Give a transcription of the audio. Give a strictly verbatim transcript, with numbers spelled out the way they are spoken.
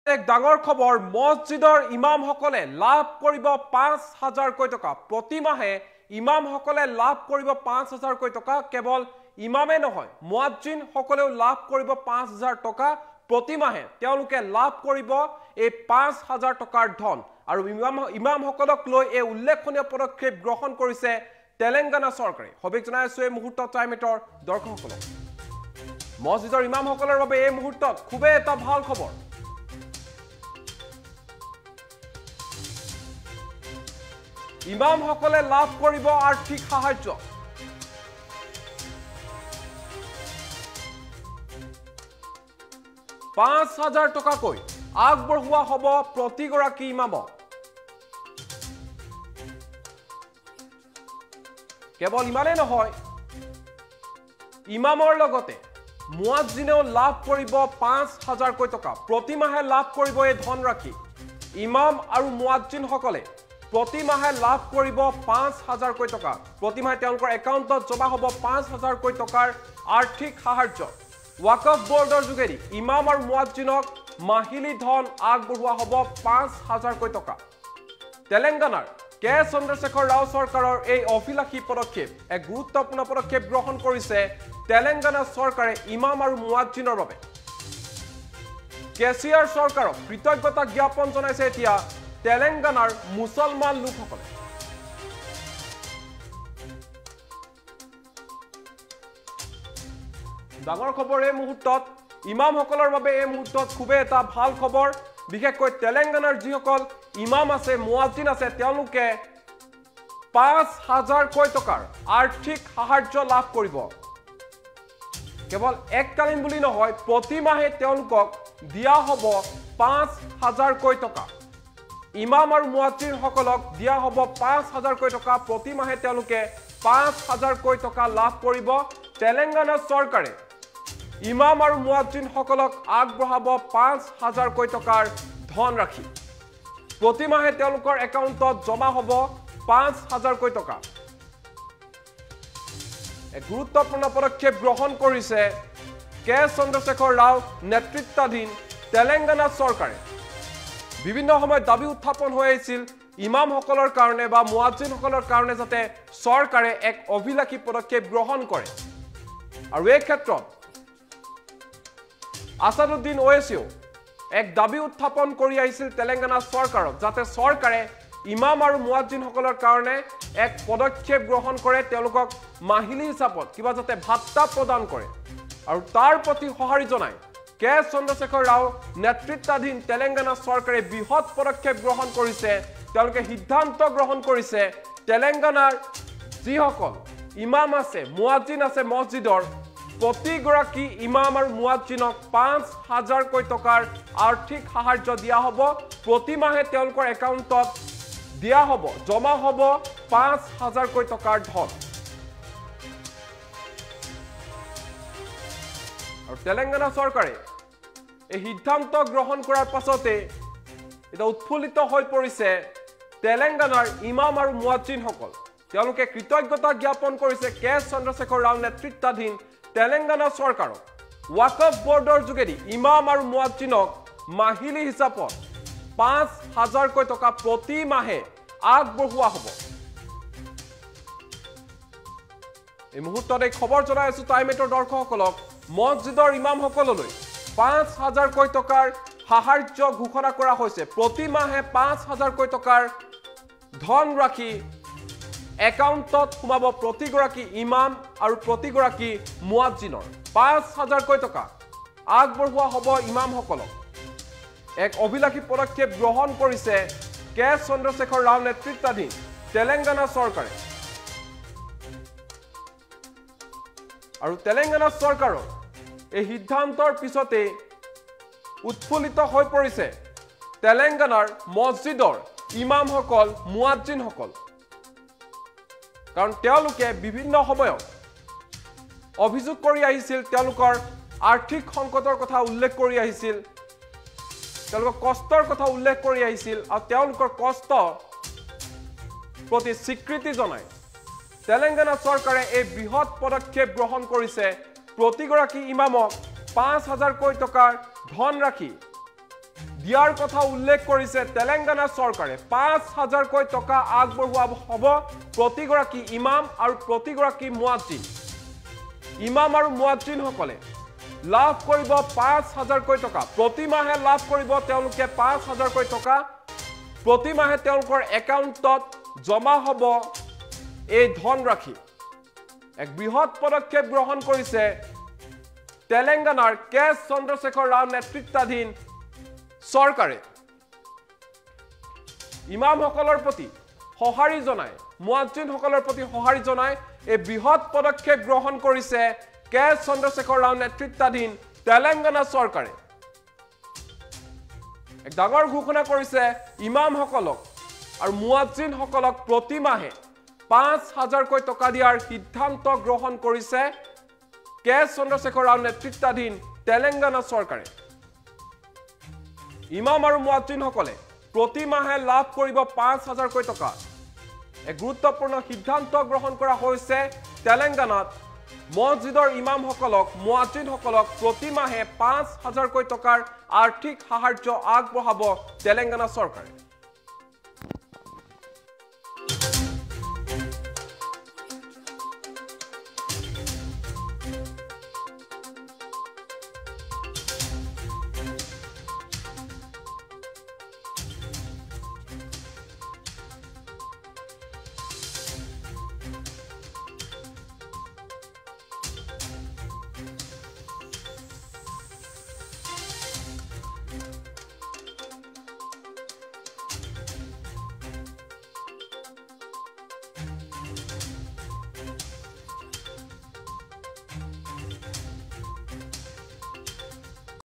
এক ডাঙৰ খবৰ মছজিদৰ ইমামসকলে লাভ কৰিব পাঁচ হাজাৰ কোটি টকা প্ৰতিমাহে ইমামসকলে লাভ কৰিব পাঁচ হাজাৰ কোটি টকা কেৱল ইমামে নহয় মুয়াজ্জিন সকলেও লাভ কৰিব পাঁচ হাজাৰ টকা প্ৰতিমাহে তেওঁলোকে লাভ কৰিব এই পাঁচ হাজাৰ টকাৰ ধন আৰু ইমাম ইমামসকলক লৈ এই উল্লেখনীয় পদক্ষেপ গ্ৰহণ কৰিছে তেলেংগানা চৰকাৰে সবিক জনাইছো এই মুহূৰ্তত টাইমেটৰ দৰ্শকসকলক মছজিদৰ ইমামসকলৰ বাবে এই মুহূৰ্তত খুবেই এটা ভাল খবৰ ইমাম সকলে লাভ কৰিব আৰ্থিক সাহায্য পাঁচ হাজাৰ টকা কৈ আগবঢ়োৱা হ'ব প্ৰতিগৰাকী ইমামক কেৱল ইমানে নহয় ইমামৰ লগতে মুয়াজ্জিনেও লাভ কৰিব পাঁচ হাজাৰ কোটি টকা প্ৰতিমাহে লাভ কৰিব এই ধনৰাশি ইমাম আৰু মুয়াজ্জিন সকলে প্ৰতিমাহে লাভ কৰিব পাঁচ হাজাৰ কোটি টকা প্ৰতিমাহে তেওঁলোকৰ একাউণ্টত জমা হ'ব পাঁচ হাজাৰ কোটি টকাৰ আৰ্থিক সাহায্য ওয়াকফ বোৰ্ডৰ যোগেদি ইমাম আৰু মুয়াজ্জিনক মাহিলী ধন আগবঢ়োৱা হ'ব পাঁচ হাজাৰ কোটি টকা তেলেংগানাৰ কে চন্দ্ৰশেখৰ ৰাও চৰকাৰৰ এই অভিলাষী পদক্ষেপ এক গুৰুত্বপূৰ্ণ পদক্ষেপ গ্ৰহণ কৰিছে তেলেংগানা চৰকাৰে ইমাম আৰু মুয়াজ্জিনৰ বাবে কেচিআৰ চৰকাৰক কৃতজ্ঞতা জ্ঞাপন জনাইছে এতিয়া তেলেংগানাৰ মুছলমান লোকসকলে ডাঙৰ খবৰ এই মুহূৰ্তত ইমামসকলৰ বাবে এই মুহূৰ্তত খুবেই এটা ভাল খবৰ বিশেষকৈ তেলেংগানাৰ যিসকল ইমাম আছে মুয়াজ্জিন আছে তেওঁলোকে পাঁচ হাজাৰ কোটি টকাৰ আৰ্থিক সাহায্য লাভ কৰিব কেৱল এককালীন বুলি নহয় প্ৰতিমাহে তেওঁলোকক দিয়া হ'ব পাঁচ হাজাৰ কোটি টকা ইমাম আৰু মুয়াজ্জিন সকলক দিয়া হ'ব পাঁচ হাজাৰ কোটি টকা প্ৰতিমাহে তেওঁলোকে পাঁচ হাজাৰ কোটি টকা লাভ কৰিব তেলেংগানা চৰকাৰে ইমাম আৰু মুয়াজ্জিন সকলক আগবঢ়াব পাঁচ হাজাৰ কোটি টকাৰ ধনৰাশি প্ৰতিমাহে তেওঁলোকৰ একাউণ্টত জমা হ'ব পাঁচ হাজাৰ কোটি টকা এক গুৰুত্বপূৰ্ণ পদক্ষেপ গ্ৰহণ কৰিছে কে চন্দ্ৰশেখৰ ৰাও নেতৃত্বাধীন তেলেংগানা চৰকাৰে বিভিন্ন সময়ত দাবী উত্থাপন হৈ আহিছিল ইমামসকলৰ কাৰণে বা মুয়াজ্জিনসকলৰ কাৰণে যাতে চৰকাৰে এক অভিলাষী পদক্ষেপ গ্ৰহণ কৰে আৰু এই ক্ষেত্ৰত আসাদুদ্দিন ওৱেইছিও এক দাবী উত্থাপন কৰি আহিছিল তেলেংগানা চৰকাৰক যাতে চৰকাৰে ইমাম আৰু মুয়াজ্জিনসকলৰ কাৰণে এক পদক্ষেপ গ্ৰহণ কৰে তেওঁলোকক মাহিলী হিচাপত কিবা যাতে ভাত্তা প্ৰদান কৰে আৰু তাৰ প্ৰতি সঁহাৰি জনায় কে চন্দ্ৰশেখৰ ৰাও নেতৃত্বাধীন তেলেংগানা চৰকাৰে বৃহৎ পদক্ষেপ গ্ৰহণ কৰিছে তেওঁলোকে সিদ্ধান্ত গ্ৰহণ কৰিছে তেলেংগানাৰ যিসকল ইমাম আছে মুয়াজ্জিন আছে মছজিদৰ প্ৰতিগৰাকী ইমাম আৰু মুয়াজ্জিনক পাঁচ হাজাৰ কোটি টকাৰ আৰ্থিক সাহায্য দিয়া হ'ব প্ৰতিমাহে তেওঁলোকৰ একাউণ্টত দিয়া হ'ব জমা হ'ব পাঁচ হাজাৰ কোটি টকাৰ ধন আৰু তেলেংগানা চৰকাৰে এই সিদ্ধান্ত গ্ৰহণ কৰাৰ পাছতে এটা উৎফুল্লিত হৈ পৰিছে তেলেংগানাৰ ইমাম আৰু মুয়াজ্জিনসকল তেওঁলোকে কৃতজ্ঞতা জ্ঞাপন কৰিছে কে চন্দ্ৰশেখৰ ৰাও নেতৃত্বাধীন তেলেংগানা চৰকাৰক ওয়াকফ বোৰ্ডৰ যোগেদি ইমাম আৰু মুয়াজ্জিনক মাহিলী হিচাপত পাঁচ হাজাৰ কোটি টকা প্ৰতিমাহে আগবঢ়োৱা হ'ব এই মুহূৰ্তত এই খবৰ জনাই আছো টাইমেটৰ দৰ্শকসকলক মছজিদৰ ইমামসকললৈ পাঁচ হাজাৰ কোটি টকাৰ সাহায্য ঘোষণা কৰা হৈছে প্ৰতিমাহে পাঁচ হাজাৰ কোটি টকাৰ ধনৰাশি একাউণ্টত সোমাব প্ৰতিগৰাকী ইমাম আৰু প্ৰতিগৰাকী মুয়াজ্জিনৰ পাঁচ হাজাৰ কোটি টকা আগবঢ়োৱা হ'ব ইমামসকলক এক অভিলাষী পদক্ষেপ গ্ৰহণ কৰিছে কে চন্দ্ৰশেখৰ ৰাও নেতৃত্বাধীন তেলেংগানা চৰকাৰে আৰু তেলেংগানা চৰকাৰৰ এই সিদ্ধান্তৰ পিছতে উৎফুল্লিত হৈ পৰিছে তেলেংগানাৰ মছজিদৰ ইমামসকল মুয়াজ্জিনসকল কাৰণ তেওঁলোকে বিভিন্ন সময়ত অভিযোগ কৰি আহিছিল তেওঁলোকৰ আৰ্থিক সংকটৰ কথা উল্লেখ কৰি আহিছিল তেওঁলোকৰ কষ্টৰ কথা উল্লেখ কৰি আহিছিল আৰু তেওঁলোকৰ কষ্ট প্ৰতি স্বীকৃতি জনায় তেলেংগানা চৰকাৰে এই বৃহৎ পদক্ষেপ গ্ৰহণ কৰিছে প্ৰতিগৰাকী ইমামক পাঁচ হাজাৰ কোটি টকাৰ ধনৰাশি দিয়াৰ কথা উল্লেখ কৰিছে তেলেংগানা চৰকাৰে পাঁচ হাজাৰকৈ টকা আগবঢ়োৱা হ'ব প্ৰতিগৰাকী ইমাম আৰু প্ৰতিগৰাকী মুয়াজ্জিন ইমাম আৰু মুয়াজ্জিনসকলে লাভ কৰিব পাঁচ হাজাৰকৈ টকা প্ৰতি মাহে লাভ কৰিব তেওঁলোকে পাঁচ হাজাৰকৈ টকা প্ৰতি মাহে তেওঁলোকৰ একাউণ্টত জমা হ'ব এই ধনৰাশি এক বৃহৎ পদক্ষেপ গ্ৰহণ কৰিছে তেলেংগানাৰ কে চন্দ্ৰশেখৰ ৰাও নেতৃত্বাধীন চৰকাৰে ইমামসকলৰ প্ৰতি সঁহাৰি জনাই মুয়াজ্জিনসকলৰ প্ৰতি সঁহাৰি জনাই এই বৃহৎ পদক্ষেপ গ্ৰহণ কৰিছে কে চন্দ্ৰশেখৰ ৰাও নেতৃত্বাধীন তেলেংগানা চৰকাৰে এক ডাঙৰ ঘোষণা কৰিছে ইমামসকলক আৰু মুয়াজ্জিনসকলক প্ৰতি মাহে পাঁচ হাজাৰকৈ টকা দিয়াৰ সিদ্ধান্ত গ্ৰহণ কৰিছে কে চন্দ্ৰশেখৰ ৰাও নেতৃত্বাধীন তেলেংগানা চৰকাৰে ইমাম আৰু মুয়াজ্জিনসকলে প্ৰতি মাহে লাভ কৰিব পাঁচ হাজাৰকৈ টকা এক গুৰুত্বপূৰ্ণ সিদ্ধান্ত গ্ৰহণ কৰা হৈছে তেলেংগানাত মছজিদৰ ইমামসকলক মুয়াজ্জিনসকলক প্ৰতি মাহে পাঁচ হাজাৰকৈ টকাৰ আৰ্থিক সাহায্য আগবঢ়াব তেলেংগানা চৰকাৰে